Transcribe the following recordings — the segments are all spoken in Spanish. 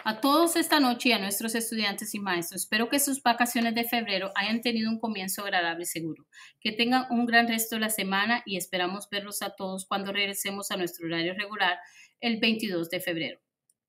A todos esta noche y a nuestros estudiantes y maestros, espero que sus vacaciones de febrero hayan tenido un comienzo agradable y seguro. Que tengan un gran resto de la semana y esperamos verlos a todos cuando regresemos a nuestro horario regular el 22 de febrero.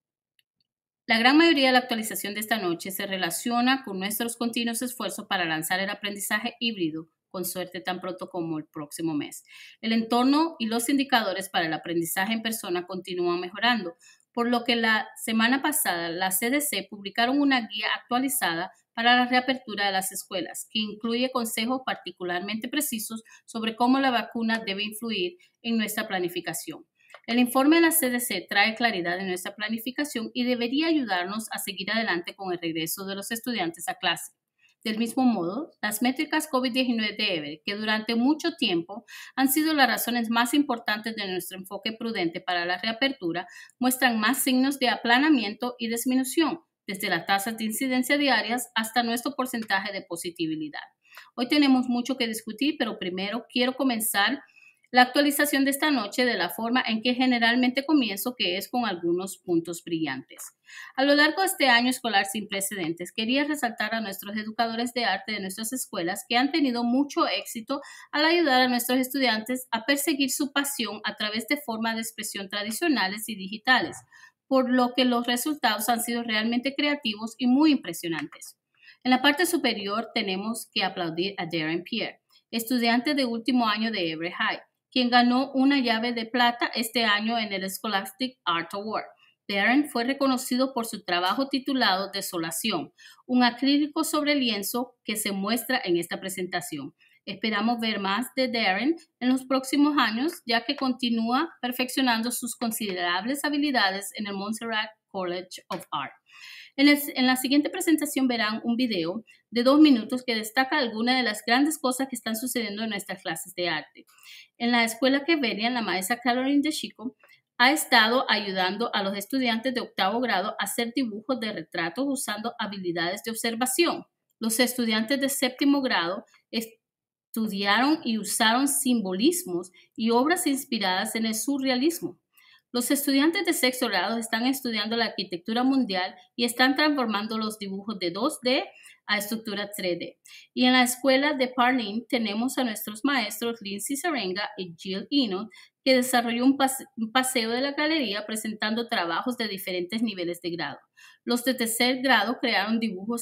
La gran mayoría de la actualización de esta noche se relaciona con nuestros continuos esfuerzos para lanzar el aprendizaje híbrido, con suerte tan pronto como el próximo mes. El entorno y los indicadores para el aprendizaje en persona continúan mejorando, por lo que la semana pasada la CDC publicaron una guía actualizada para la reapertura de las escuelas, que incluye consejos particularmente precisos sobre cómo la vacuna debe influir en nuestra planificación. El informe de la CDC trae claridad en nuestra planificación y debería ayudarnos a seguir adelante con el regreso de los estudiantes a clase. Del mismo modo, las métricas COVID-19 de Everett, que durante mucho tiempo han sido las razones más importantes de nuestro enfoque prudente para la reapertura, muestran más signos de aplanamiento y disminución, desde las tasas de incidencia diarias hasta nuestro porcentaje de positividad. Hoy tenemos mucho que discutir, pero primero quiero comenzar la actualización de esta noche de la forma en que generalmente comienzo, que es con algunos puntos brillantes. A lo largo de este año escolar sin precedentes, quería resaltar a nuestros educadores de arte de nuestras escuelas que han tenido mucho éxito al ayudar a nuestros estudiantes a perseguir su pasión a través de formas de expresión tradicionales y digitales, por lo que los resultados han sido realmente creativos y muy impresionantes. En la parte superior tenemos que aplaudir a Darren Pierre, estudiante de último año de Everett High, quien ganó una llave de plata este año en el Scholastic Art Award. Darren fue reconocido por su trabajo titulado Desolación, un acrílico sobre lienzo que se muestra en esta presentación. Esperamos ver más de Darren en los próximos años, ya que continúa perfeccionando sus considerables habilidades en el Montserrat College of Art. En la siguiente presentación verán un video de 2 minutos que destaca algunas de las grandes cosas que están sucediendo en nuestras clases de arte. En la escuela que venían, la maestra Caroline DeChico ha estado ayudando a los estudiantes de 8º grado a hacer dibujos de retratos usando habilidades de observación. Los estudiantes de 7º grado estudiaron y usaron simbolismos y obras inspiradas en el surrealismo. Los estudiantes de 6º grado están estudiando la arquitectura mundial y están transformando los dibujos de 2D a estructura 3D. Y en la escuela de Parlin tenemos a nuestros maestros Lindsay Serenga y Jill Eno, que desarrolló un paseo de la galería presentando trabajos de diferentes niveles de grado. Los de 3er grado crearon dibujos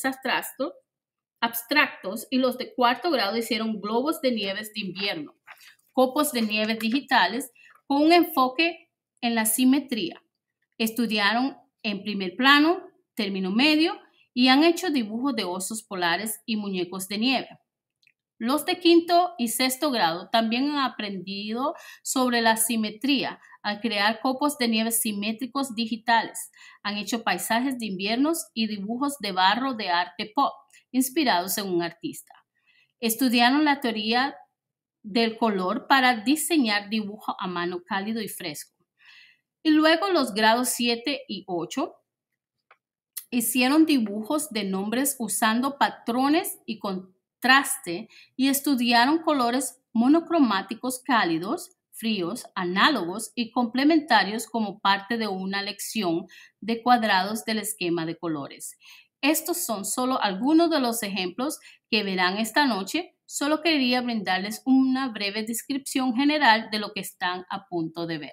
abstractos y los de 4º grado hicieron globos de nieves de invierno, copos de nieve digitales con un enfoque en la simetría. Estudiaron en primer plano, término medio y han hecho dibujos de osos polares y muñecos de nieve. Los de 5º y 6º grado también han aprendido sobre la simetría al crear copos de nieve simétricos digitales. Han hecho paisajes de inviernos y dibujos de barro de arte pop, inspirados en un artista. Estudiaron la teoría del color para diseñar dibujos a mano cálido y fresco. Y luego los grados 7 y 8 hicieron dibujos de nombres usando patrones y contraste y estudiaron colores monocromáticos cálidos, fríos, análogos y complementarios como parte de una lección de cuadrados del esquema de colores. Estos son solo algunos de los ejemplos que verán esta noche. Solo quería brindarles una breve descripción general de lo que están a punto de ver.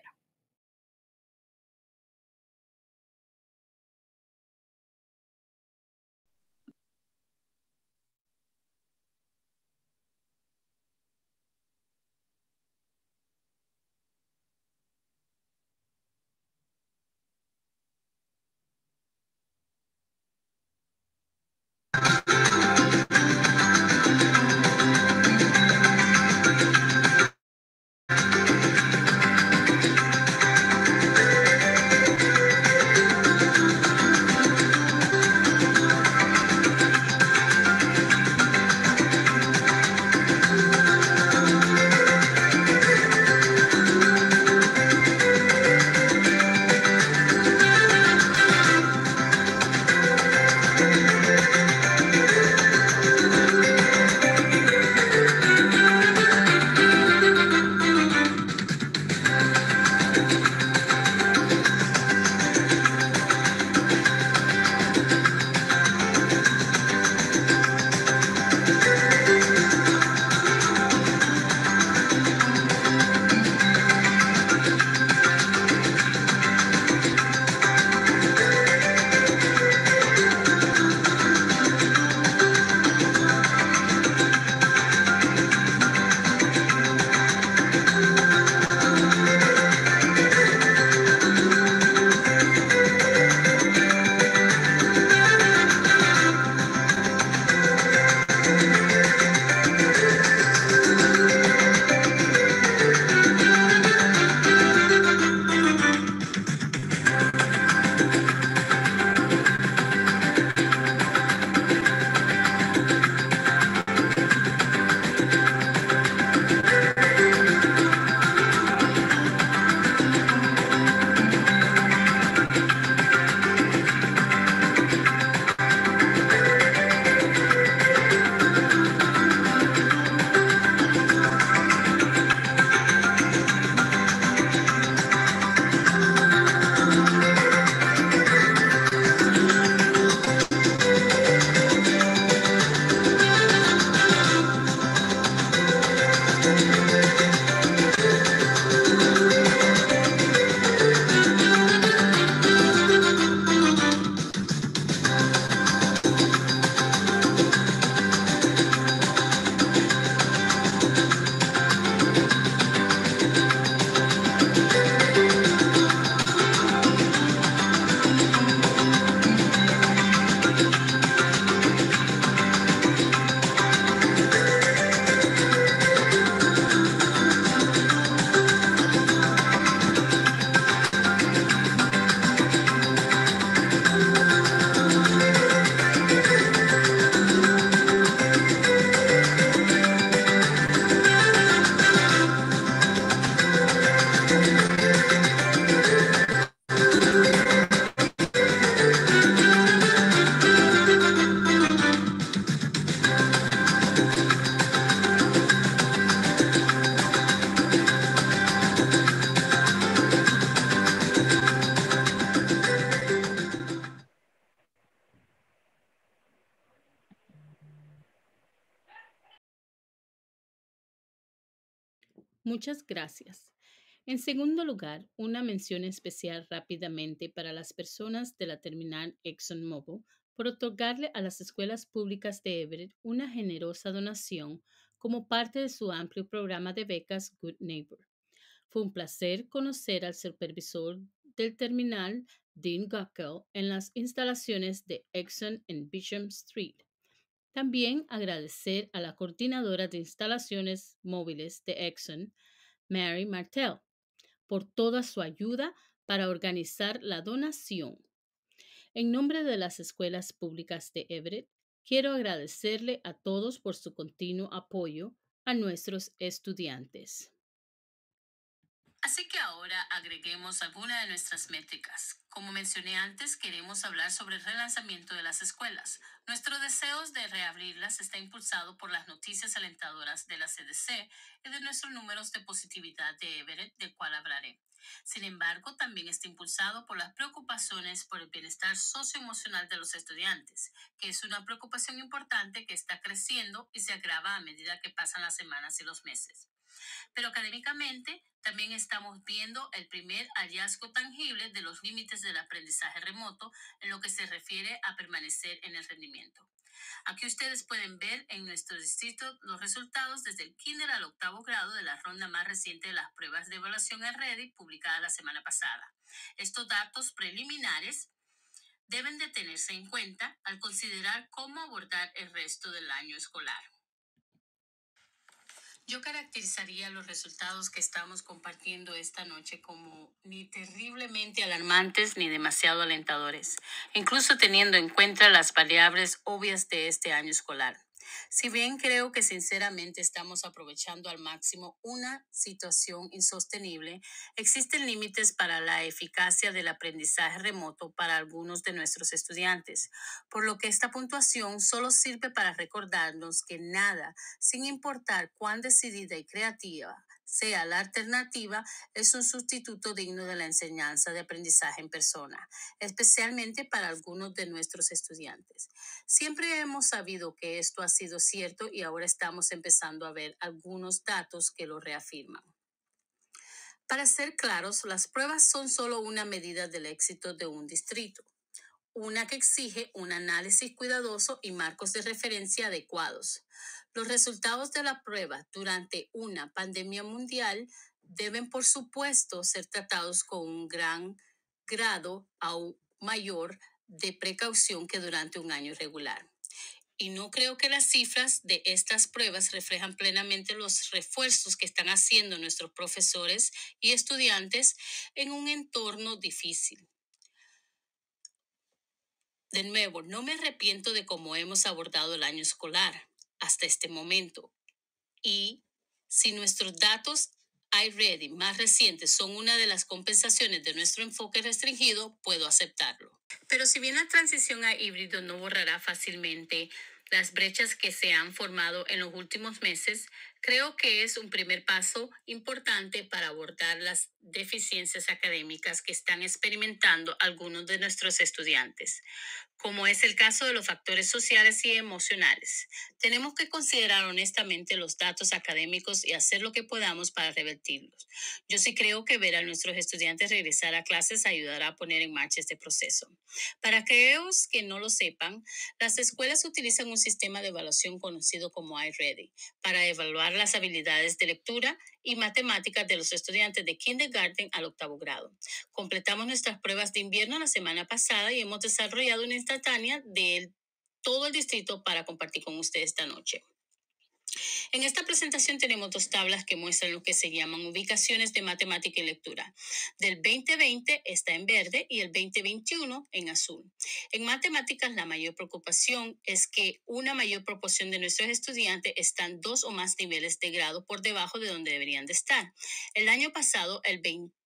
Muchas gracias. En segundo lugar, una mención especial rápidamente para las personas de la terminal ExxonMobil por otorgarle a las escuelas públicas de Everett una generosa donación como parte de su amplio programa de becas Good Neighbor. Fue un placer conocer al supervisor del terminal, Dean Guckel, en las instalaciones de Exxon en Bishop Street. También agradecer a la coordinadora de instalaciones móviles de Exxon, Mary Martell, por toda su ayuda para organizar la donación. En nombre de las escuelas públicas de Everett, quiero agradecerle a todos por su continuo apoyo a nuestros estudiantes. Así que ahora agreguemos algunas de nuestras métricas. Como mencioné antes, queremos hablar sobre el relanzamiento de las escuelas. Nuestro deseo de reabrirlas está impulsado por las noticias alentadoras de la CDC y de nuestros números de positividad de Everett, del cual hablaré. Sin embargo, también está impulsado por las preocupaciones por el bienestar socioemocional de los estudiantes, que es una preocupación importante que está creciendo y se agrava a medida que pasan las semanas y los meses. Pero académicamente también estamos viendo el primer hallazgo tangible de los límites del aprendizaje remoto en lo que se refiere a permanecer en el rendimiento. Aquí ustedes pueden ver en nuestro distrito los resultados desde el kinder al octavo grado de la ronda más reciente de las pruebas de evaluación en Ready publicada la semana pasada. Estos datos preliminares deben de tenerse en cuenta al considerar cómo abordar el resto del año escolar. Yo caracterizaría los resultados que estamos compartiendo esta noche como ni terriblemente alarmantes ni demasiado alentadores, incluso teniendo en cuenta las variables obvias de este año escolar. Si bien creo que sinceramente estamos aprovechando al máximo una situación insostenible, existen límites para la eficacia del aprendizaje remoto para algunos de nuestros estudiantes, por lo que esta puntuación solo sirve para recordarnos que nada, sin importar cuán decidida y creativa sea la alternativa, es un sustituto digno de la enseñanza de aprendizaje en persona, especialmente para algunos de nuestros estudiantes. Siempre hemos sabido que esto ha sido cierto y ahora estamos empezando a ver algunos datos que lo reafirman. Para ser claros, las pruebas son solo una medida del éxito de un distrito, una que exige un análisis cuidadoso y marcos de referencia adecuados. Los resultados de la prueba durante una pandemia mundial deben, por supuesto, ser tratados con un gran grado aún mayor de precaución que durante un año regular. Y no creo que las cifras de estas pruebas reflejan plenamente los refuerzos que están haciendo nuestros profesores y estudiantes en un entorno difícil. De nuevo, no me arrepiento de cómo hemos abordado el año escolar hasta este momento. Y si nuestros datos iReady más recientes son una de las compensaciones de nuestro enfoque restringido, puedo aceptarlo. Pero si bien la transición a híbrido no borrará fácilmente las brechas que se han formado en los últimos meses, creo que es un primer paso importante para abordar las deficiencias académicas que están experimentando algunos de nuestros estudiantes, como es el caso de los factores sociales y emocionales. Tenemos que considerar honestamente los datos académicos y hacer lo que podamos para revertirlos. Yo sí creo que ver a nuestros estudiantes regresar a clases ayudará a poner en marcha este proceso. Para aquellos que no lo sepan, las escuelas utilizan un sistema de evaluación conocido como iReady para evaluar las habilidades de lectura y matemáticas de los estudiantes de kindergarten al octavo grado. Completamos nuestras pruebas de invierno la semana pasada y hemos desarrollado una instantánea de todo el distrito para compartir con ustedes esta noche. En esta presentación tenemos dos tablas que muestran lo que se llaman ubicaciones de matemática y lectura. Del 2020 está en verde y el 2021 en azul. En matemáticas, la mayor preocupación es que una mayor proporción de nuestros estudiantes están 2 o más niveles de grado por debajo de donde deberían de estar. El año pasado, el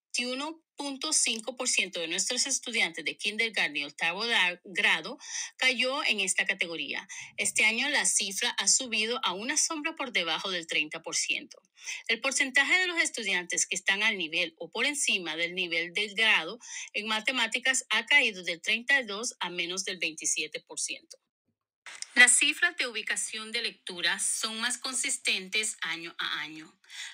21.5% de nuestros estudiantes de kindergarten y octavo grado cayó en esta categoría. Este año la cifra ha subido a una sombra por debajo del 30%. El porcentaje de los estudiantes que están al nivel o por encima del nivel del grado en matemáticas ha caído del 32 a menos del 27%. Las cifras de ubicación de lectura son más consistentes año a año.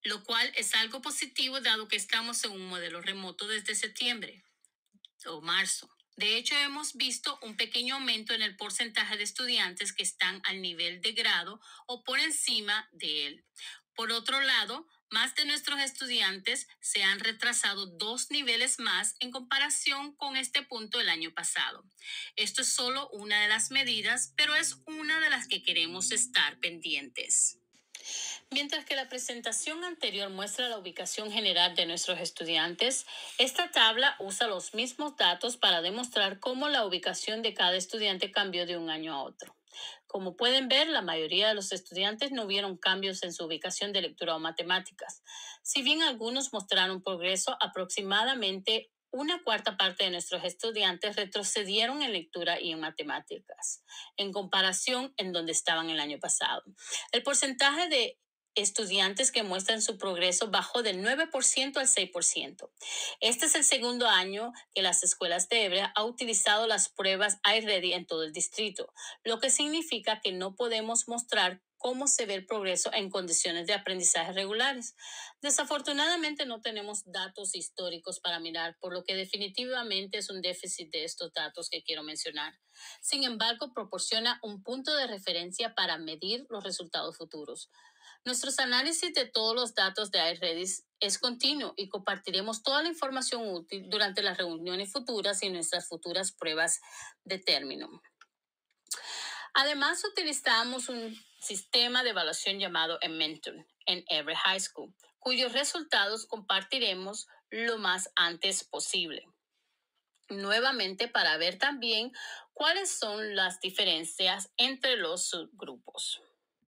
lo cual es algo positivo dado que estamos en un modelo remoto desde septiembre o marzo. De hecho, hemos visto un pequeño aumento en el porcentaje de estudiantes que están al nivel de grado o por encima de él. Por otro lado, más de nuestros estudiantes se han retrasado 2 niveles más en comparación con este punto el año pasado. Esto es solo una de las medidas, pero es una de las que queremos estar pendientes. Mientras que la presentación anterior muestra la ubicación general de nuestros estudiantes, esta tabla usa los mismos datos para demostrar cómo la ubicación de cada estudiante cambió de un año a otro. Como pueden ver, la mayoría de los estudiantes no vieron cambios en su ubicación de lectura o matemáticas. Si bien algunos mostraron progreso, aproximadamente una cuarta parte de nuestros estudiantes retrocedieron en lectura y en matemáticas, en comparación en donde estaban el año pasado. El porcentaje de estudiantes que muestran su progreso bajó del 9% al 6%. Este es el segundo año que las escuelas de Hebrea han utilizado las pruebas iReady en todo el distrito, lo que significa que no podemos mostrar cómo se ve el progreso en condiciones de aprendizaje regulares. Desafortunadamente no tenemos datos históricos para mirar, por lo que definitivamente es un déficit de estos datos que quiero mencionar. Sin embargo, proporciona un punto de referencia para medir los resultados futuros. Nuestros análisis de todos los datos de iRedis es continuo y compartiremos toda la información útil durante las reuniones futuras y nuestras futuras pruebas de término. Además, utilizamos un sistema de evaluación llamado Mentor en Everett High School, cuyos resultados compartiremos lo más antes posible. Nuevamente para ver también cuáles son las diferencias entre los subgrupos.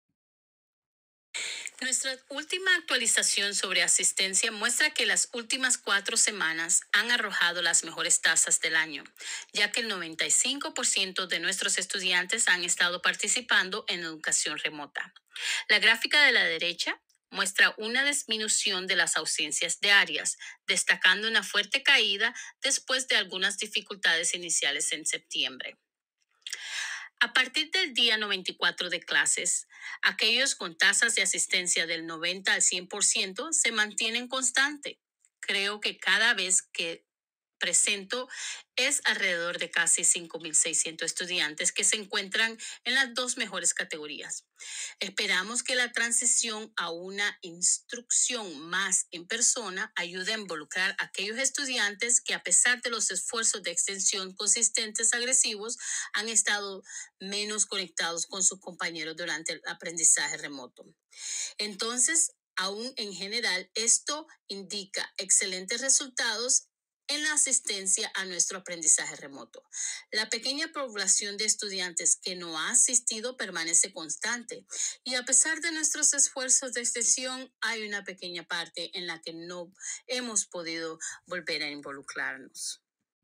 Nuestra última actualización sobre asistencia muestra que las últimas 4 semanas han arrojado las mejores tasas del año, ya que el 95% de nuestros estudiantes han estado participando en educación remota. La gráfica de la derecha muestra una disminución de las ausencias diarias, destacando una fuerte caída después de algunas dificultades iniciales en septiembre. A partir del día 94 de clases, aquellos con tasas de asistencia del 90 al 100% se mantienen constante. Creo que cada vez que presento es alrededor de casi 5.600 estudiantes que se encuentran en las 2 mejores categorías. Esperamos que la transición a una instrucción más en persona ayude a involucrar a aquellos estudiantes que, a pesar de los esfuerzos de extensión consistentes agresivos, han estado menos conectados con sus compañeros durante el aprendizaje remoto. Entonces, aún en general, esto indica excelentes resultados en la asistencia a nuestro aprendizaje remoto. La pequeña población de estudiantes que no ha asistido permanece constante y, a pesar de nuestros esfuerzos de extensión, hay una pequeña parte en la que no hemos podido volver a involucrarnos.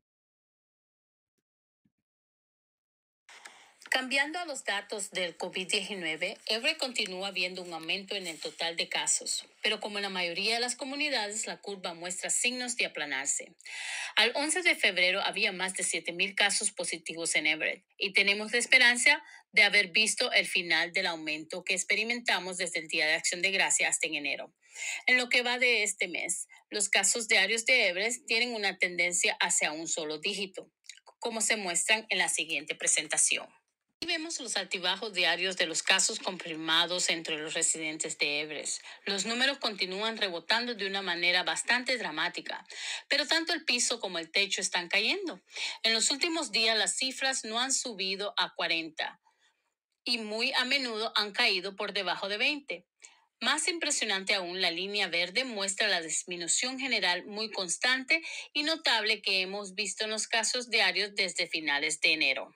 Cambiando a los datos del COVID-19, Everett continúa viendo un aumento en el total de casos, pero como en la mayoría de las comunidades, la curva muestra signos de aplanarse. Al 11 de febrero había más de 7,000 casos positivos en Everett y tenemos la esperanza de haber visto el final del aumento que experimentamos desde el Día de Acción de Gracias hasta en enero. En lo que va de este mes, los casos diarios de Everett tienen una tendencia hacia un solo dígito, como se muestran en la siguiente presentación. Aquí vemos los altibajos diarios de los casos confirmados entre los residentes de Everett. Los números continúan rebotando de una manera bastante dramática, pero tanto el piso como el techo están cayendo. En los últimos días las cifras no han subido a 40 y muy a menudo han caído por debajo de 20. Más impresionante aún, la línea verde muestra la disminución general muy constante y notable que hemos visto en los casos diarios desde finales de enero.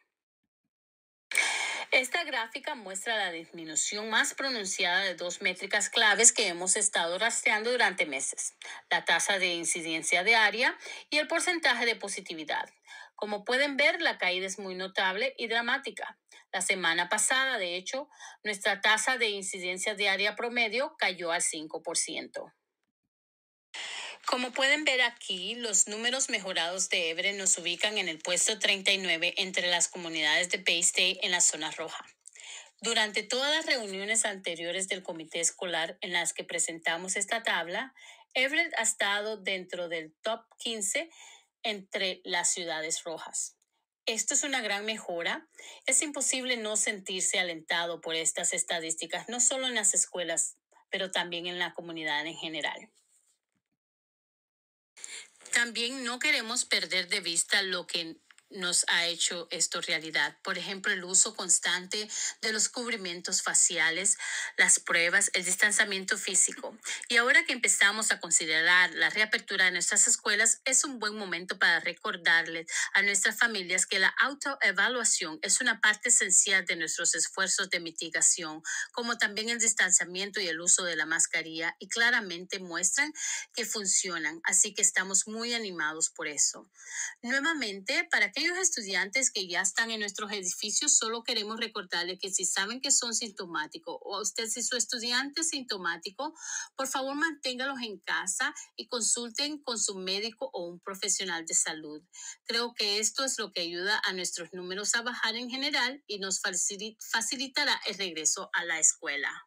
Esta gráfica muestra la disminución más pronunciada de 2 métricas claves que hemos estado rastreando durante meses: la tasa de incidencia diaria y el porcentaje de positividad. Como pueden ver, la caída es muy notable y dramática. La semana pasada, de hecho, nuestra tasa de incidencia diaria promedio cayó al 5%. Como pueden ver aquí, los números mejorados de Everett nos ubican en el puesto 39 entre las comunidades de Bay State en la zona roja. Durante todas las reuniones anteriores del comité escolar en las que presentamos esta tabla, Everett ha estado dentro del top 15 entre las ciudades rojas. Esto es una gran mejora. Es imposible no sentirse alentado por estas estadísticas, no solo en las escuelas, pero también en la comunidad en general. También no queremos perder de vista lo que nos ha hecho esto realidad. Por ejemplo, el uso constante de los cubrimientos faciales, las pruebas, el distanciamiento físico. Y ahora que empezamos a considerar la reapertura de nuestras escuelas, es un buen momento para recordarles a nuestras familias que la autoevaluación es una parte esencial de nuestros esfuerzos de mitigación, como también el distanciamiento y el uso de la mascarilla, y claramente muestran que funcionan. Así que estamos muy animados por eso. Nuevamente, para aquellos estudiantes que ya están en nuestros edificios, solo queremos recordarles que si saben que son sintomáticos o usted si su estudiante es sintomático, por favor manténgalos en casa y consulten con su médico o un profesional de salud. Creo que esto es lo que ayuda a nuestros números a bajar en general y nos facilitará el regreso a la escuela.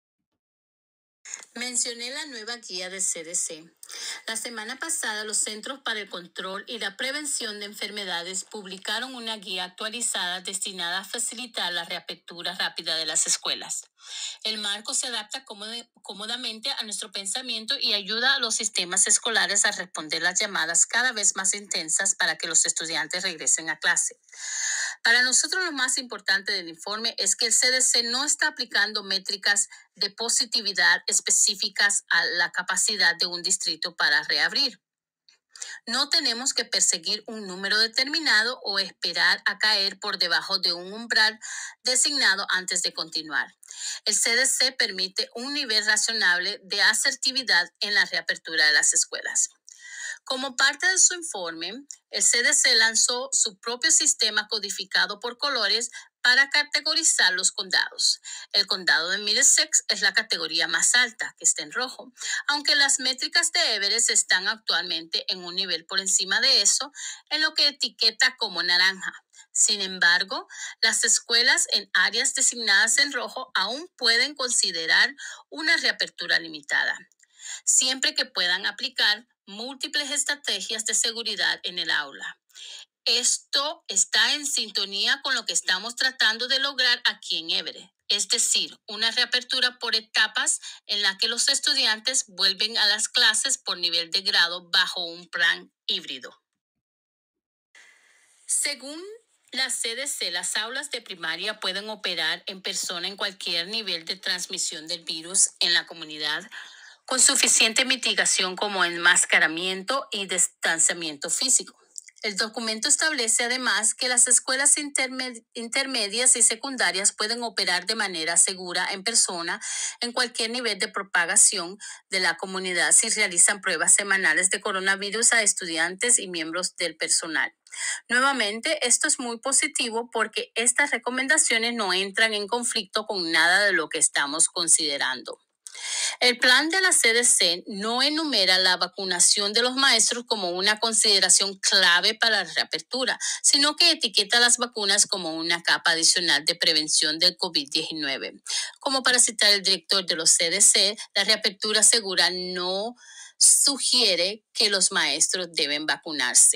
Mencioné la nueva guía de CDC. La semana pasada, los Centros para el Control y la Prevención de Enfermedades publicaron una guía actualizada destinada a facilitar la reapertura rápida de las escuelas. El marco se adapta cómodamente a nuestro pensamiento y ayuda a los sistemas escolares a responder las llamadas cada vez más intensas para que los estudiantes regresen a clase. Para nosotros lo más importante del informe es que el CDC no está aplicando métricas de positividad específicas a la capacidad de un distrito para reabrir. No tenemos que perseguir un número determinado o esperar a caer por debajo de un umbral designado antes de continuar. El CDC permite un nivel razonable de asertividad en la reapertura de las escuelas. Como parte de su informe, el CDC lanzó su propio sistema codificado por colores para categorizar los condados. El condado de Middlesex es la categoría más alta, que está en rojo, aunque las métricas de Everett están actualmente en un nivel por encima de eso, en lo que etiqueta como naranja. Sin embargo, las escuelas en áreas designadas en rojo aún pueden considerar una reapertura limitada, siempre que puedan aplicar múltiples estrategias de seguridad en el aula. Esto está en sintonía con lo que estamos tratando de lograr aquí en Everett, es decir, una reapertura por etapas en la que los estudiantes vuelven a las clases por nivel de grado bajo un plan híbrido. Según la CDC, las aulas de primaria pueden operar en persona en cualquier nivel de transmisión del virus en la comunidad, con suficiente mitigación como enmascaramiento y distanciamiento físico. El documento establece además que las escuelas intermedias y secundarias pueden operar de manera segura en persona en cualquier nivel de propagación de la comunidad si realizan pruebas semanales de coronavirus a estudiantes y miembros del personal. Nuevamente, esto es muy positivo porque estas recomendaciones no entran en conflicto con nada de lo que estamos considerando. El plan de la CDC no enumera la vacunación de los maestros como una consideración clave para la reapertura, sino que etiqueta las vacunas como una capa adicional de prevención del COVID-19. Como para citar el director de los CDC, la reapertura segura no sugiere que los maestros deben vacunarse.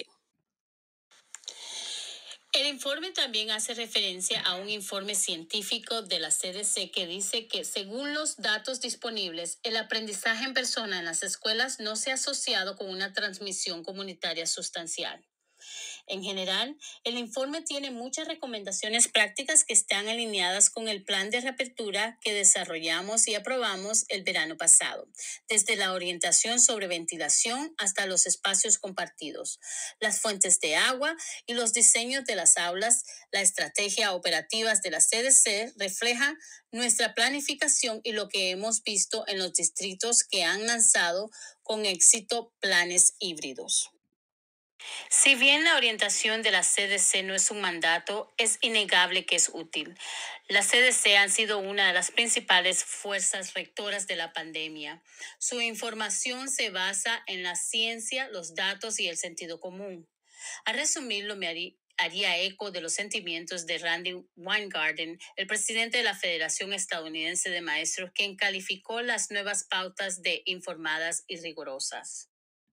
El informe también hace referencia a un informe científico de la CDC que dice que, según los datos disponibles, el aprendizaje en persona en las escuelas no se ha asociado con una transmisión comunitaria sustancial. En general, el informe tiene muchas recomendaciones prácticas que están alineadas con el plan de reapertura que desarrollamos y aprobamos el verano pasado, desde la orientación sobre ventilación hasta los espacios compartidos, las fuentes de agua y los diseños de las aulas. La estrategia operativa de la CDC refleja nuestra planificación y lo que hemos visto en los distritos que han lanzado con éxito planes híbridos. Si bien la orientación de la CDC no es un mandato, es innegable que es útil. La CDC ha sido una de las principales fuerzas rectoras de la pandemia. Su información se basa en la ciencia, los datos y el sentido común. A resumirlo, haría eco de los sentimientos de Randy Weingarten, el presidente de la Federación Estadounidense de Maestros, quien calificó las nuevas pautas de informadas y rigurosas.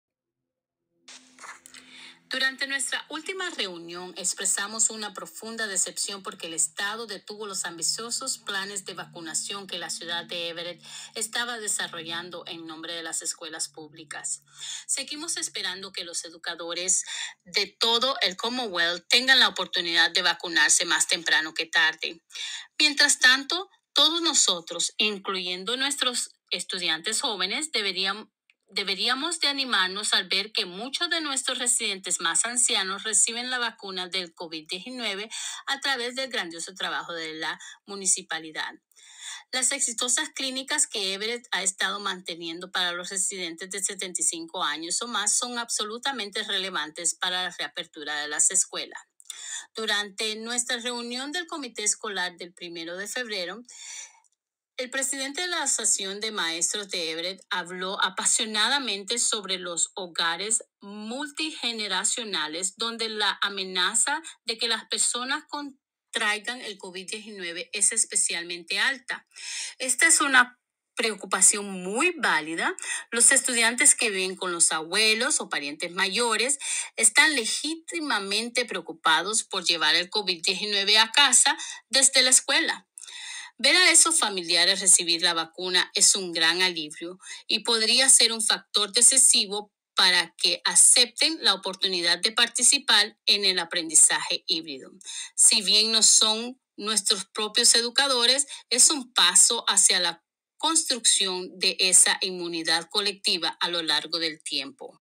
Durante nuestra última reunión expresamos una profunda decepción porque el Estado detuvo los ambiciosos planes de vacunación que la ciudad de Everett estaba desarrollando en nombre de las escuelas públicas. Seguimos esperando que los educadores de todo el Commonwealth tengan la oportunidad de vacunarse más temprano que tarde. Mientras tanto, todos nosotros, incluyendo nuestros estudiantes jóvenes, deberíamos de animarnos al ver que muchos de nuestros residentes más ancianos reciben la vacuna del COVID-19 a través del grandioso trabajo de la municipalidad. Las exitosas clínicas que Everett ha estado manteniendo para los residentes de 75 años o más son absolutamente relevantes para la reapertura de las escuelas. Durante nuestra reunión del comité escolar del 1 de febrero, el presidente de la Asociación de Maestros de Everett habló apasionadamente sobre los hogares multigeneracionales donde la amenaza de que las personas contraigan el COVID-19 es especialmente alta. Esta es una preocupación muy válida. Los estudiantes que viven con los abuelos o parientes mayores están legítimamente preocupados por llevar el COVID-19 a casa desde la escuela. Ver a esos familiares recibir la vacuna es un gran alivio y podría ser un factor decisivo para que acepten la oportunidad de participar en el aprendizaje híbrido. Si bien no son nuestros propios educadores, es un paso hacia la construcción de esa inmunidad colectiva a lo largo del tiempo.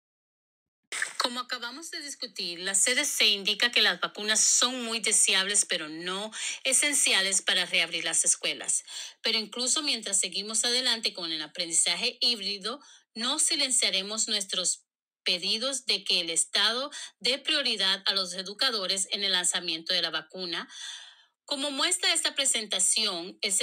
Como acabamos de discutir, la CDC indica que las vacunas son muy deseables, pero no esenciales para reabrir las escuelas. Pero incluso mientras seguimos adelante con el aprendizaje híbrido, no silenciaremos nuestros pedidos de que el Estado dé prioridad a los educadores en el lanzamiento de la vacuna. Como muestra esta presentación, el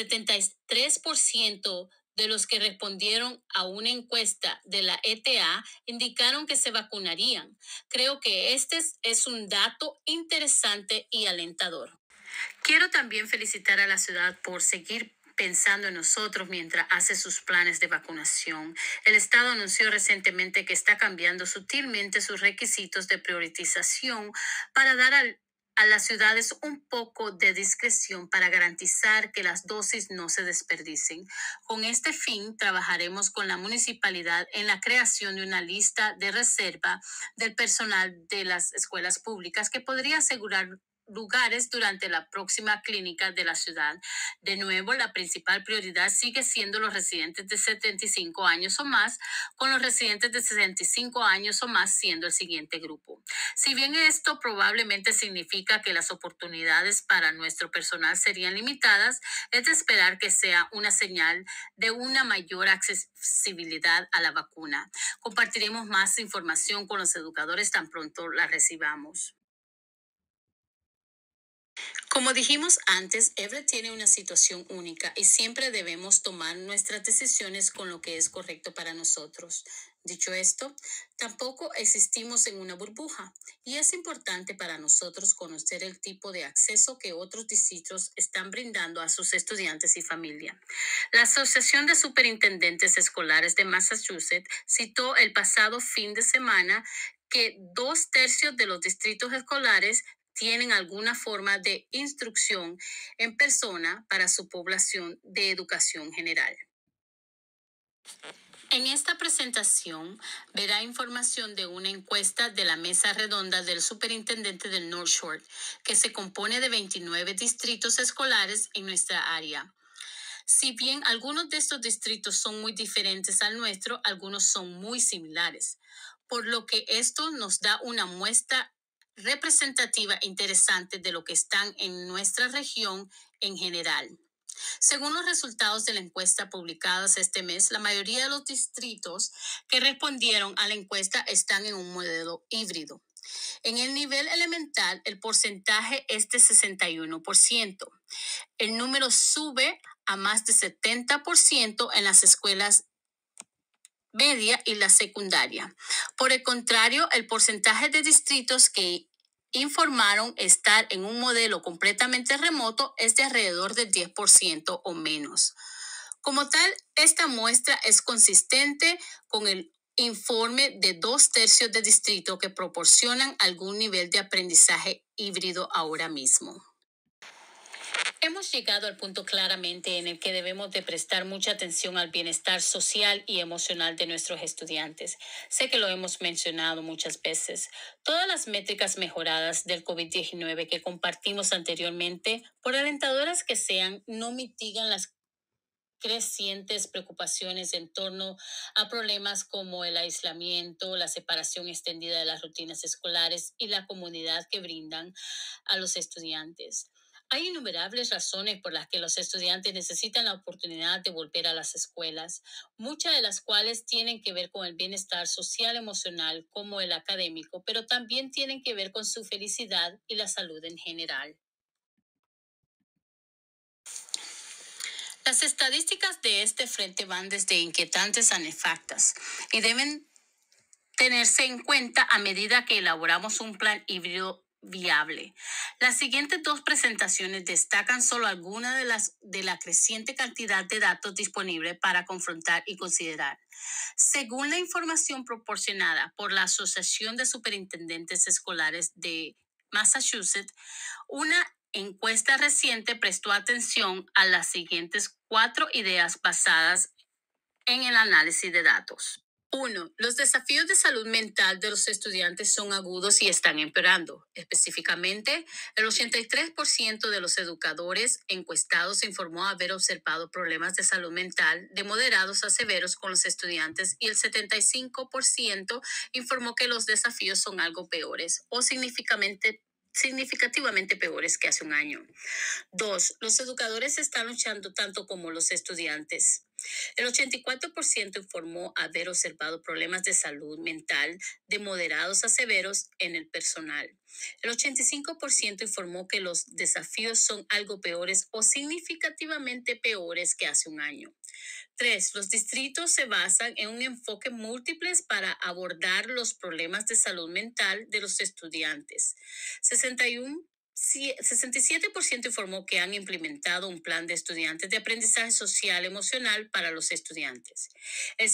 73% de los que respondieron a una encuesta de la ETA indicaron que se vacunarían. Creo que este es un dato interesante y alentador. Quiero también felicitar a la ciudad por seguir pensando en nosotros mientras hace sus planes de vacunación. El Estado anunció recientemente que está cambiando sutilmente sus requisitos de priorización para dar a las ciudades un poco de discreción para garantizar que las dosis no se desperdicien. Con este fin, trabajaremos con la municipalidad en la creación de una lista de reserva del personal de las escuelas públicas que podría asegurar lugares durante la próxima clínica de la ciudad. De nuevo, la principal prioridad sigue siendo los residentes de 75 años o más, con los residentes de 65 años o más siendo el siguiente grupo. Si bien esto probablemente significa que las oportunidades para nuestro personal serían limitadas, es de esperar que sea una señal de una mayor accesibilidad a la vacuna. Compartiremos más información con los educadores tan pronto la recibamos. Como dijimos antes, Everett tiene una situación única y siempre debemos tomar nuestras decisiones con lo que es correcto para nosotros. Dicho esto, tampoco existimos en una burbuja y es importante para nosotros conocer el tipo de acceso que otros distritos están brindando a sus estudiantes y familia. La Asociación de Superintendentes Escolares de Massachusetts citó el pasado fin de semana que 2/3 de los distritos escolares tienen alguna forma de instrucción en persona para su población de educación general. En esta presentación verá información de una encuesta de la mesa redonda del superintendente del North Shore, que se compone de 29 distritos escolares en nuestra área. Si bien algunos de estos distritos son muy diferentes al nuestro, algunos son muy similares, por lo que esto nos da una muestra representativa interesante de lo que están en nuestra región en general. Según los resultados de la encuesta publicados este mes, la mayoría de los distritos que respondieron a la encuesta están en un modelo híbrido. En el nivel elemental, el porcentaje es de 61%. El número sube a más de 70% en las escuelas media y la secundaria. Por el contrario, el porcentaje de distritos que informaron estar en un modelo completamente remoto es de alrededor del 10% o menos. Como tal, esta muestra es consistente con el informe de 2/3 de distrito que proporcionan algún nivel de aprendizaje híbrido ahora mismo. Hemos llegado al punto claramente en el que debemos de prestar mucha atención al bienestar social y emocional de nuestros estudiantes. Sé que lo hemos mencionado muchas veces. Todas las métricas mejoradas del COVID-19 que compartimos anteriormente, por alentadoras que sean, no mitigan las crecientes preocupaciones en torno a problemas como el aislamiento, la separación extendida de las rutinas escolares y la comunidad que brindan a los estudiantes. Hay innumerables razones por las que los estudiantes necesitan la oportunidad de volver a las escuelas, muchas de las cuales tienen que ver con el bienestar social emocional como el académico, pero también tienen que ver con su felicidad y la salud en general. Las estadísticas de este frente van desde inquietantes a nefastas y deben tenerse en cuenta a medida que elaboramos un plan híbrido viable. Las siguientes dos presentaciones destacan solo algunas de la creciente cantidad de datos disponibles para confrontar y considerar. Según la información proporcionada por la Asociación de Superintendentes Escolares de Massachusetts, una encuesta reciente prestó atención a las siguientes 4 ideas basadas en el análisis de datos. 1. Los desafíos de salud mental de los estudiantes son agudos y están empeorando. Específicamente, el 83% de los educadores encuestados informó haber observado problemas de salud mental de moderados a severos con los estudiantes y el 75% informó que los desafíos son algo peores o significativamente peores que hace un año. 2. Los educadores están luchando tanto como los estudiantes. El 84% informó haber observado problemas de salud mental de moderados a severos en el personal. El 85% informó que los desafíos son algo peores o significativamente peores que hace un año. 3. Los distritos se basan en un enfoque múltiples para abordar los problemas de salud mental de los estudiantes. 67% informó que han implementado un plan de estudiantes de aprendizaje social emocional para los estudiantes. El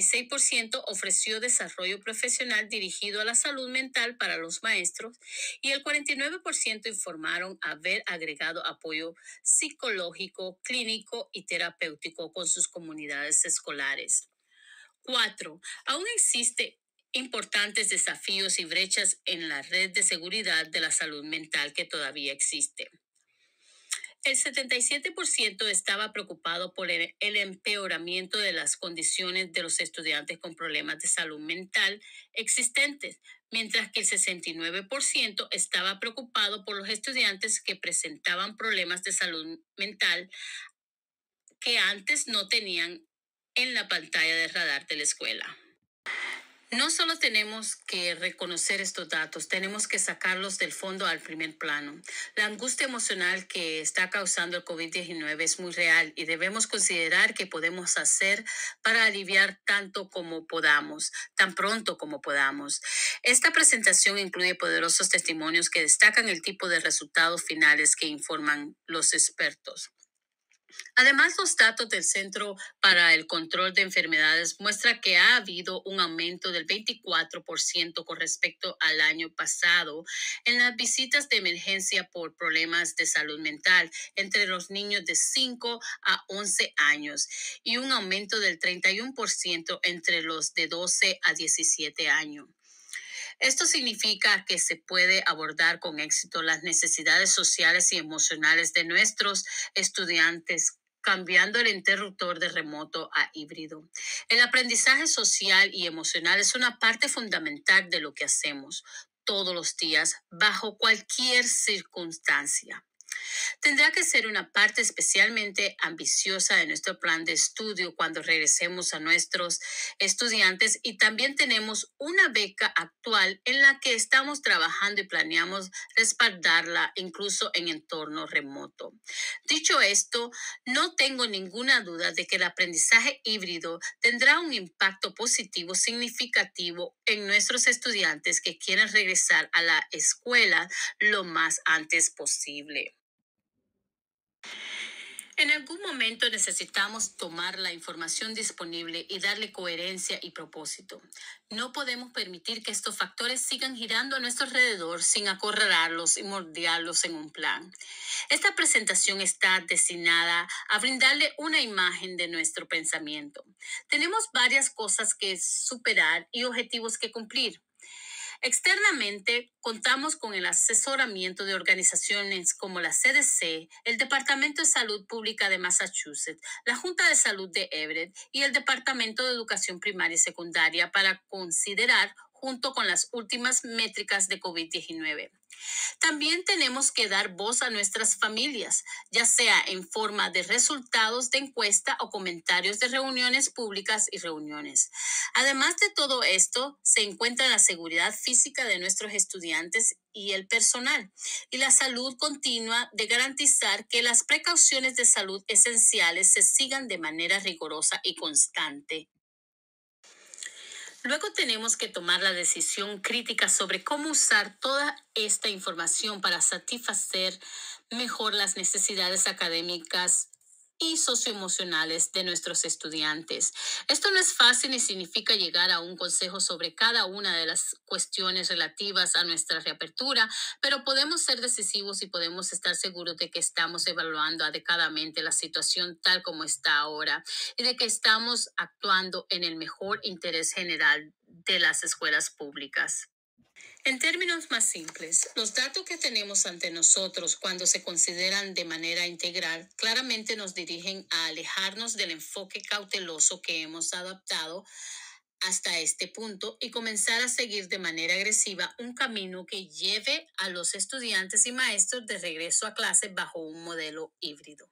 56% ofreció desarrollo profesional dirigido a la salud mental para los maestros y el 49% informaron haber agregado apoyo psicológico, clínico y terapéutico con sus comunidades escolares. 4. Aún existe importantes desafíos y brechas en la red de seguridad de la salud mental que todavía existe. El 77% estaba preocupado por el empeoramiento de las condiciones de los estudiantes con problemas de salud mental existentes, mientras que el 69% estaba preocupado por los estudiantes que presentaban problemas de salud mental que antes no tenían en la pantalla de radar de la escuela. No solo tenemos que reconocer estos datos, tenemos que sacarlos del fondo al primer plano. La angustia emocional que está causando el COVID-19 es muy real y debemos considerar qué podemos hacer para aliviar tanto como podamos, tan pronto como podamos. Esta presentación incluye poderosos testimonios que destacan el tipo de resultados finales que informan los expertos. Además, los datos del Centro para el Control de Enfermedades muestran que ha habido un aumento del 24% con respecto al año pasado en las visitas de emergencia por problemas de salud mental entre los niños de 5 a 11 años y un aumento del 31% entre los de 12 a 17 años. Esto significa que se puede abordar con éxito las necesidades sociales y emocionales de nuestros estudiantes cambiando el interruptor de remoto a híbrido. El aprendizaje social y emocional es una parte fundamental de lo que hacemos todos los días, bajo cualquier circunstancia. Tendrá que ser una parte especialmente ambiciosa de nuestro plan de estudio cuando regresemos a nuestros estudiantes y también tenemos una beca actual en la que estamos trabajando y planeamos respaldarla incluso en entorno remoto. Dicho esto, no tengo ninguna duda de que el aprendizaje híbrido tendrá un impacto positivo significativo en nuestros estudiantes que quieren regresar a la escuela lo más antes posible. En algún momento necesitamos tomar la información disponible y darle coherencia y propósito. No podemos permitir que estos factores sigan girando a nuestro alrededor sin acorralarlos y moldearlos en un plan. Esta presentación está destinada a brindarle una imagen de nuestro pensamiento. Tenemos varias cosas que superar y objetivos que cumplir. Externamente, contamos con el asesoramiento de organizaciones como la CDC, el Departamento de Salud Pública de Massachusetts, la Junta de Salud de Everett y el Departamento de Educación Primaria y Secundaria para considerar junto con las últimas métricas de COVID-19. También tenemos que dar voz a nuestras familias, ya sea en forma de resultados de encuesta o comentarios de reuniones públicas y reuniones. Además de todo esto, se encuentra la seguridad física de nuestros estudiantes y el personal, y la salud continua de garantizar que las precauciones de salud esenciales se sigan de manera rigurosa y constante. Luego tenemos que tomar la decisión crítica sobre cómo usar toda esta información para satisfacer mejor las necesidades académicas y socioemocionales de nuestros estudiantes. Esto no es fácil ni significa llegar a un consejo sobre cada una de las cuestiones relativas a nuestra reapertura, pero podemos ser decisivos y podemos estar seguros de que estamos evaluando adecuadamente la situación tal como está ahora y de que estamos actuando en el mejor interés general de las escuelas públicas. En términos más simples, los datos que tenemos ante nosotros cuando se consideran de manera integral claramente nos dirigen a alejarnos del enfoque cauteloso que hemos adoptado hasta este punto y comenzar a seguir de manera agresiva un camino que lleve a los estudiantes y maestros de regreso a clase bajo un modelo híbrido.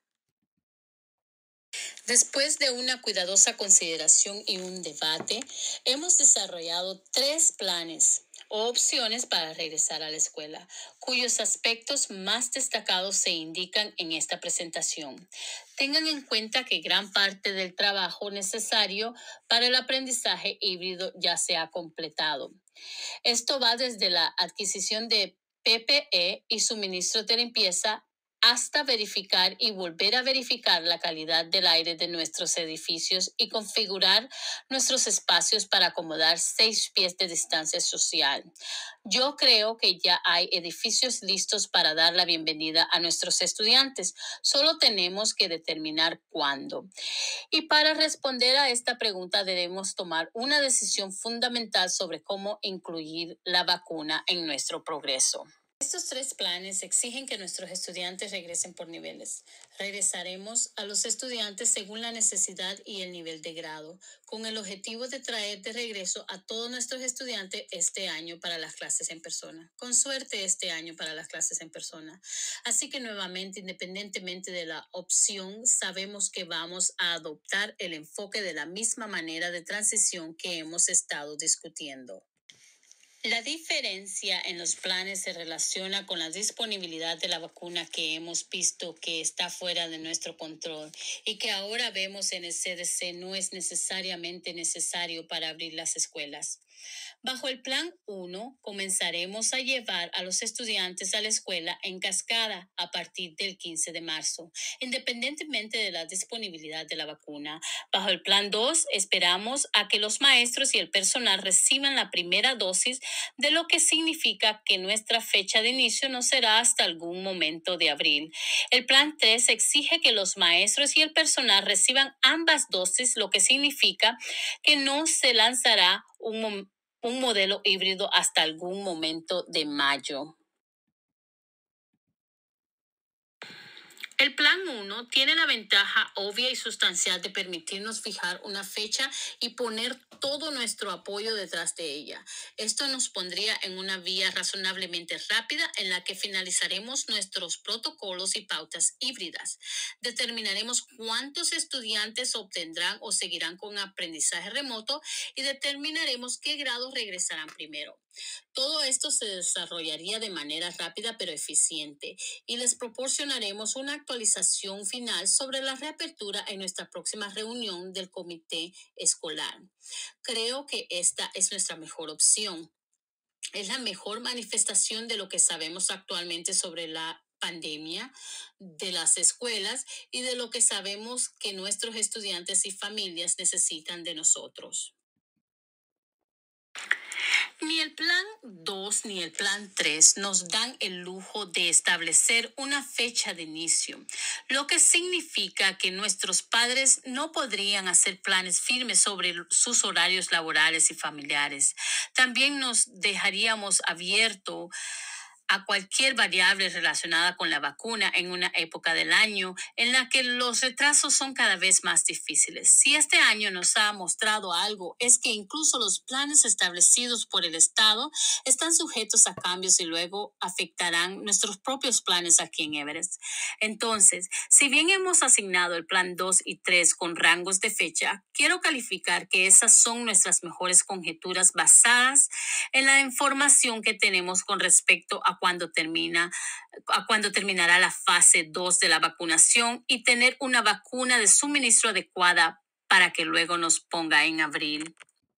Después de una cuidadosa consideración y un debate, hemos desarrollado 3 planes o opciones para regresar a la escuela, cuyos aspectos más destacados se indican en esta presentación. Tengan en cuenta que gran parte del trabajo necesario para el aprendizaje híbrido ya se ha completado. Esto va desde la adquisición de PPE y suministros de limpieza hasta verificar y volver a verificar la calidad del aire de nuestros edificios y configurar nuestros espacios para acomodar 6 pies de distancia social. Yo creo que ya hay edificios listos para dar la bienvenida a nuestros estudiantes. Solo tenemos que determinar cuándo. Y para responder a esta pregunta debemos tomar una decisión fundamental sobre cómo incluir la vacuna en nuestro progreso. Estos 3 planes exigen que nuestros estudiantes regresen por niveles. Regresaremos a los estudiantes según la necesidad y el nivel de grado, con el objetivo de traer de regreso a todos nuestros estudiantes este año para las clases en persona. Con suerte este año para las clases en persona. Así que nuevamente, independientemente de la opción, sabemos que vamos a adoptar el enfoque de la misma manera de transición que hemos estado discutiendo. La diferencia en los planes se relaciona con la disponibilidad de la vacuna que hemos visto que está fuera de nuestro control y que ahora vemos en el CDC no es necesariamente necesario para abrir las escuelas. Bajo el plan 1, comenzaremos a llevar a los estudiantes a la escuela en cascada a partir del 15 de marzo, independientemente de la disponibilidad de la vacuna. Bajo el plan 2, esperamos a que los maestros y el personal reciban la primera dosis, de lo que significa que nuestra fecha de inicio no será hasta algún momento de abril. El plan 3 exige que los maestros y el personal reciban ambas dosis, lo que significa que no se lanzará un modelo híbrido hasta algún momento de mayo. El Plan 1 tiene la ventaja obvia y sustancial de permitirnos fijar una fecha y poner todo nuestro apoyo detrás de ella. Esto nos pondría en una vía razonablemente rápida en la que finalizaremos nuestros protocolos y pautas híbridas. Determinaremos cuántos estudiantes obtendrán o seguirán con aprendizaje remoto y determinaremos qué grados regresarán primero. Todo esto se desarrollaría de manera rápida pero eficiente y les proporcionaremos una actualización final sobre la reapertura en nuestra próxima reunión del comité escolar. Creo que esta es nuestra mejor opción. Es la mejor manifestación de lo que sabemos actualmente sobre la pandemia de las escuelas y de lo que sabemos que nuestros estudiantes y familias necesitan de nosotros. Ni el plan 2 ni el plan 3 nos dan el lujo de establecer una fecha de inicio, lo que significa que nuestros padres no podrían hacer planes firmes sobre sus horarios laborales y familiares. También nos dejaríamos abierto a cualquier variable relacionada con la vacuna en una época del año en la que los retrasos son cada vez más difíciles. Si este año nos ha mostrado algo, es que incluso los planes establecidos por el Estado están sujetos a cambios y luego afectarán nuestros propios planes aquí en Everest. Entonces, si bien hemos asignado el plan 2 y 3 con rangos de fecha, quiero calificar que esas son nuestras mejores conjeturas basadas en la información que tenemos con respecto a cuándo terminará la fase 2 de la vacunación y tener una vacuna de suministro adecuada para que luego nos ponga en abril.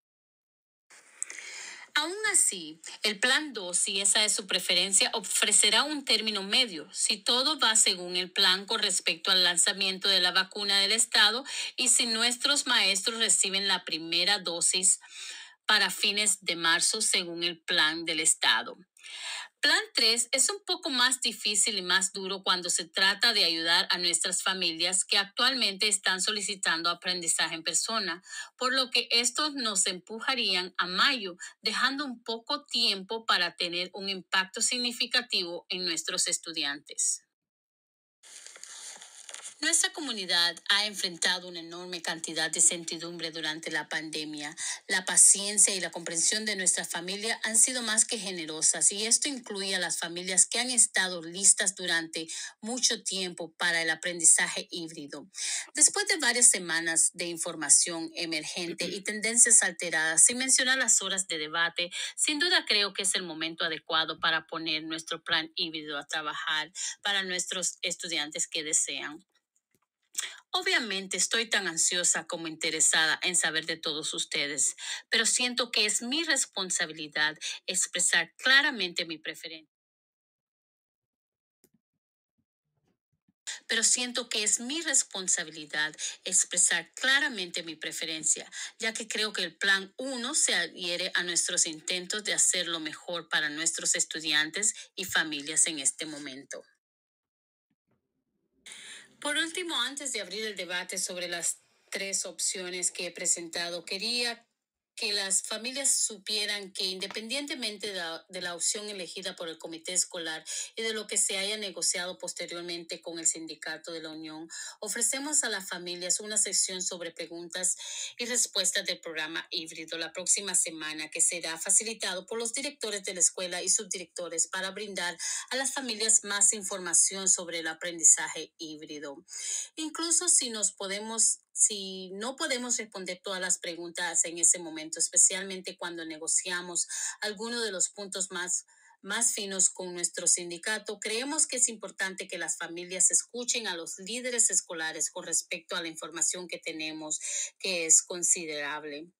Aún así, el plan 2, si esa es su preferencia, ofrecerá un término medio, si todo va según el plan con respecto al lanzamiento de la vacuna del Estado y si nuestros maestros reciben la primera dosis para fines de marzo según el plan del Estado. Plan 3 es un poco más difícil y más duro cuando se trata de ayudar a nuestras familias que actualmente están solicitando aprendizaje en persona, por lo que estos nos empujarían a mayo, dejando un poco tiempo para tener un impacto significativo en nuestros estudiantes. Nuestra comunidad ha enfrentado una enorme cantidad de incertidumbre durante la pandemia. La paciencia y la comprensión de nuestra familia han sido más que generosas y esto incluye a las familias que han estado listas durante mucho tiempo para el aprendizaje híbrido. Después de varias semanas de información emergente y tendencias alteradas, sin mencionar las horas de debate, sin duda creo que es el momento adecuado para poner nuestro plan híbrido a trabajar para nuestros estudiantes que desean. Obviamente estoy tan ansiosa como interesada en saber de todos ustedes, pero siento que es mi responsabilidad expresar claramente mi preferencia. Pero siento que es mi responsabilidad expresar claramente mi preferencia, ya que creo que el plan 1 se adhiere a nuestros intentos de hacer lo mejor para nuestros estudiantes y familias en este momento. Por último, antes de abrir el debate sobre las tres opciones que he presentado, quería que las familias supieran que independientemente de la opción elegida por el comité escolar y de lo que se haya negociado posteriormente con el sindicato de la Unión, ofrecemos a las familias una sección sobre preguntas y respuestas del programa híbrido la próxima semana que será facilitado por los directores de la escuela y subdirectores para brindar a las familias más información sobre el aprendizaje híbrido. Incluso si no podemos responder todas las preguntas en ese momento, especialmente cuando negociamos algunos de los puntos más finos con nuestro sindicato, creemos que es importante que las familias escuchen a los líderes escolares con respecto a la información que tenemos, que es considerable.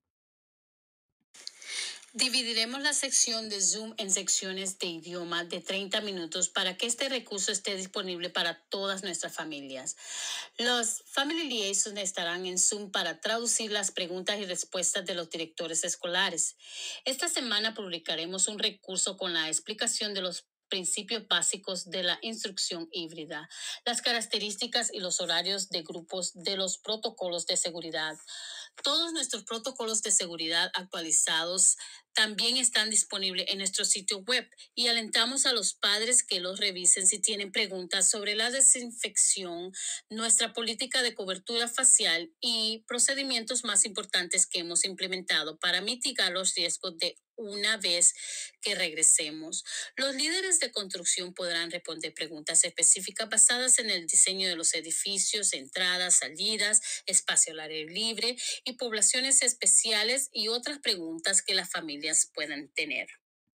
Dividiremos la sección de Zoom en secciones de idioma de 30 minutos para que este recurso esté disponible para todas nuestras familias. Los Family Liaisons estarán en Zoom para traducir las preguntas y respuestas de los directores escolares. Esta semana publicaremos un recurso con la explicación de los principios básicos de la instrucción híbrida, las características y los horarios de grupos de los protocolos de seguridad. Todos nuestros protocolos de seguridad actualizados también están disponibles en nuestro sitio web y alentamos a los padres que los revisen si tienen preguntas sobre la desinfección, nuestra política de cobertura facial y procedimientos más importantes que hemos implementado para mitigar los riesgos de una vez que regresemos. Los líderes de construcción podrán responder preguntas específicas basadas en el diseño de los edificios, entradas, salidas, espacio al aire libre y poblaciones especiales y otras preguntas que las familias puedan tener.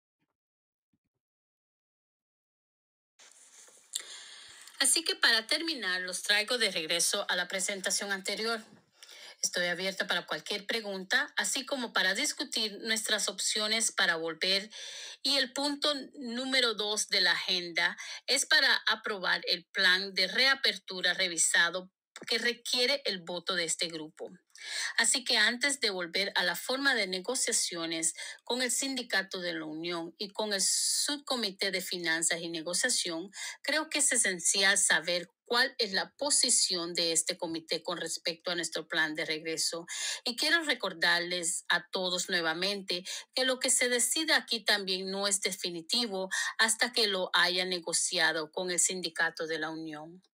Así que para terminar, los traigo de regreso a la presentación anterior. Estoy abierta para cualquier pregunta, así como para discutir nuestras opciones para volver. Y el punto número 2 de la agenda es para aprobar el plan de reapertura revisado que requiere el voto de este grupo. Así que antes de volver a la forma de negociaciones con el sindicato de la Unión y con el subcomité de finanzas y negociación, creo que es esencial saber cuál es la posición de este comité con respecto a nuestro plan de regreso. Y quiero recordarles a todos nuevamente que lo que se decida aquí también no es definitivo hasta que lo haya negociado con el sindicato de la Unión.